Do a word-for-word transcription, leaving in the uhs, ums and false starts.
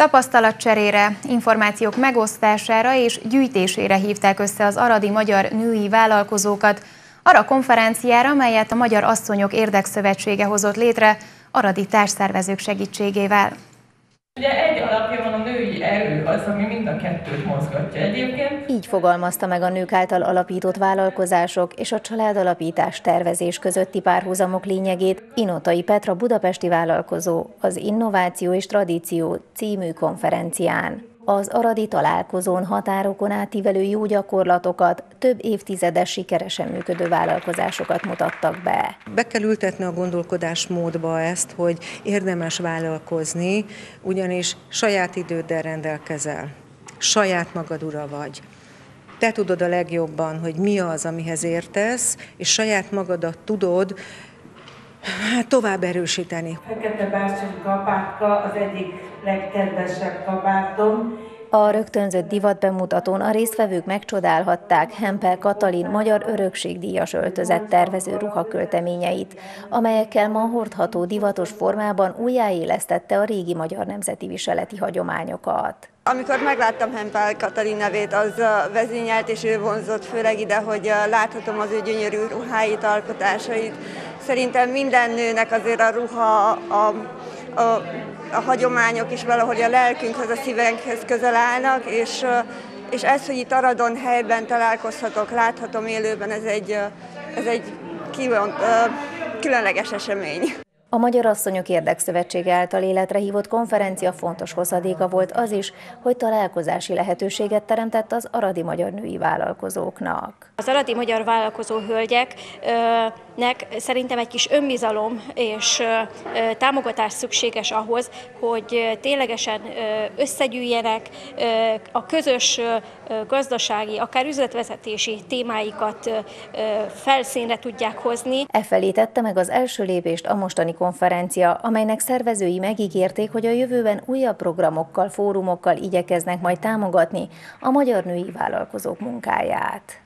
Tapasztalatcserére, információk megosztására és gyűjtésére hívták össze az aradi magyar női vállalkozókat arra a konferenciára, melyet a Magyar Asszonyok Érdekszövetsége hozott létre aradi társszervezők segítségével. Ugye egy alapja van, a női erő az, ami mind a kettőt mozgatja egyébként. Így fogalmazta meg a nők által alapított vállalkozások és a családalapítás tervezés közötti párhuzamok lényegét Inotai Petra budapesti vállalkozó az Innováció és Tradíció című konferencián. Az aradi találkozón határokon átívelő jó gyakorlatokat, több évtizedes sikeresen működő vállalkozásokat mutattak be. Be kell ültetni a gondolkodásmódba ezt, hogy érdemes vállalkozni, ugyanis saját időddel rendelkezel, saját magad ura vagy. Te tudod a legjobban, hogy mi az, amihez értesz, és saját magadat tudod hát, tovább erősíteni. Fekete bársony kabátka az egyik legkedvesebb kabátom. A rögtönzött divatbemutatón a résztvevők megcsodálhatták Hempel Katalin magyar örökségdíjas öltözett tervező ruhakölteményeit, amelyekkel ma hordható divatos formában újjáélesztette a régi magyar nemzeti viseleti hagyományokat. Amikor megláttam Hempel Katalin nevét, az vezényelt és ő vonzott főleg ide, hogy láthatom az ő gyönyörű ruháit, alkotásait. Szerintem minden nőnek azért a ruha, a, a, a hagyományok is valahogy a lelkünkhöz, a szívenkhez közel állnak, és, és ez, hogy itt Aradon helyben találkozhatok, láthatom élőben, ez egy, ez egy különleges esemény. A Magyar Asszonyok Érdekszövetsége által életre hívott konferencia fontos hozadéka volt az is, hogy találkozási lehetőséget teremtett az aradi magyar női vállalkozóknak. Az aradi magyar vállalkozó hölgyeknek szerintem egy kis önbizalom és támogatás szükséges ahhoz, hogy ténylegesen összegyűjjenek, a közös gazdasági, akár üzletvezetési témáikat felszínre tudják hozni. Efelé tette meg az első lépést a mostani konferencia, amelynek szervezői megígérték, hogy a jövőben újabb programokkal, fórumokkal igyekeznek majd támogatni a magyar női vállalkozók munkáját.